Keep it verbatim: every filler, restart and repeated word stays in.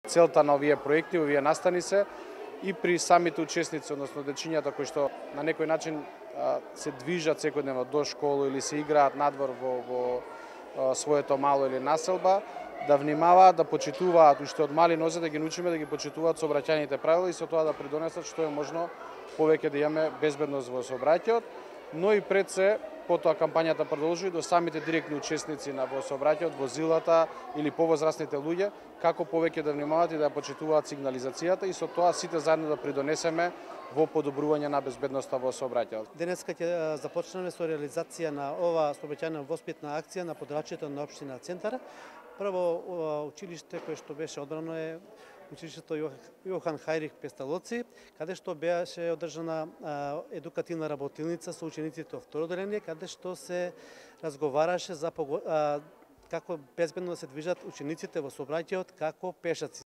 целта на овие проекти, овие настани се и при самите учесници, односно дечињата кои што на некој начин се движат секојдневно до школа или се играат надвор во, во своето мало или населба, да внимаваат, да почитуваат уште од мали нозе, да ги научиме да ги почитуваат сообраќајните правила и со тоа да придонесат што е можно повеќе да имаме безбедност во сообраќајот, но и пред се, потоа кампањата продолжува до самите директни учесници на во сообраќајот, возилата или повозрасните луѓе, како повеќе да внимаваат и да почитуваат сигнализацијата и со тоа сите заедно да придонесеме во подобрување на безбедноста во сообраќајот. Денеска ќе започнеме со реализација на ова сообраќајна воспитна акција на подрачјето на општина Центар. Прво училиште кое што беше одбрано е училиштето Јохан Хајрих Песталоци, каде што беше одржана едукативна работилница со учениците од второ одделение, каде што се разговараше за како безбедно да се движат учениците во сообраќајот како пешаци.